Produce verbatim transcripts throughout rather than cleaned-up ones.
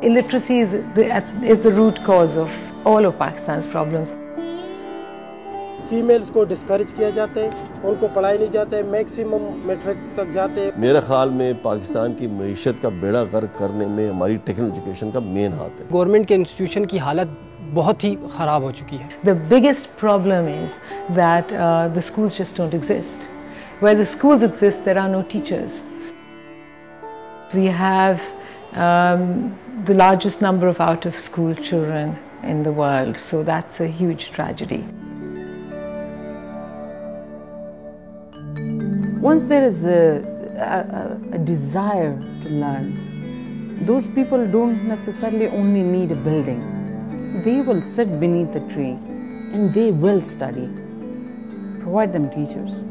Illiteracy is the, is the root cause of all of Pakistan's problems. Females को discourage किया जाता है, उनको पढ़ाई नहीं जाता है, मैक्सिमम मैट्रिक तक जाते हैं। मेरे ख्याल में पाकिस्तान की मईशत का बेड़ा गर्क करने में हमारी टेक्निकल एजुकेशन का मेन हाथ है। गवर्नमेंट के इंस्टीट्यूशन की हालत बहुत ही खराब हो चुकी है। The biggest problem is that uh, the schools just don't exist. Where the schools exist, there are no teachers. We have um, the largest number of out-of-school children in the world, so that's a huge tragedy. Once there is a, a, a desire to learn, those people don't necessarily only need a building. They will sit beneath a tree and they will study. Provide them teachers.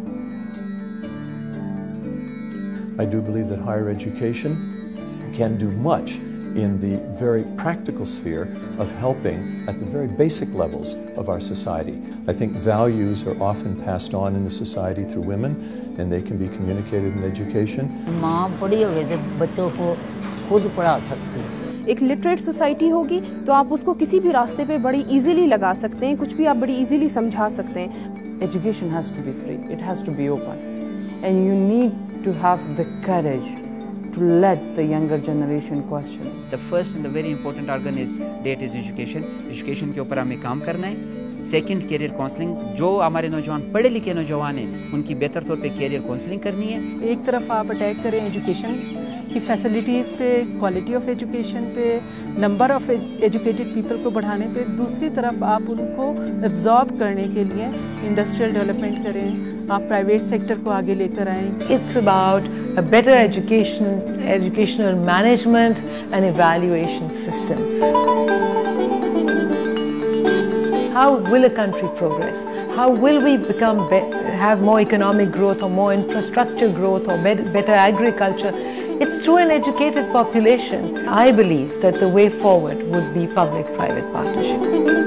I do believe that higher education can do much in the very practical sphere of helping at the very basic levels of our society. I think values are often passed on in a society through women, and they can be communicated in education. माँ पढ़ी होगी तो बच्चों को खुद पढ़ा सकती है। एक लिटरेट सोसाइटी होगी तो आप उसको किसी भी रास्ते पे बड़ी इजीली लगा सकते हैं, कुछ भी आप बड़ी इजीली समझा सकते हैं। Education has to be free. It has to be open, and you need to have the courage to let the younger generation question. The first and the very important organ is that is education. Education के ऊपर हमें काम करना है. Second, career counseling. जो हमारे नौजवान पढ़े लिखे नौजवान हैं, उनकी बेहतर तौर पे career counseling करनी है. एक तरफ आप अटैक करें एजुकेशन की फैसिलिटीज़ पे, क्वालिटी ऑफ एजुकेशन पे, नंबर ऑफ एजुकेटेड पीपल को बढ़ाने पे, दूसरी तरफ आप उनको एब्जॉर्ब करने के लिए इंडस्ट्रियल डेवलपमेंट करें, आप प्राइवेट सेक्टर को आगे लेकर आएं. It's about a better education, educational management and evaluation system. How will a country progress? How will we become be have more economic growth or more infrastructure growth or be better agriculture? It's through an educated population. I believe that the way forward would be public-private partnership.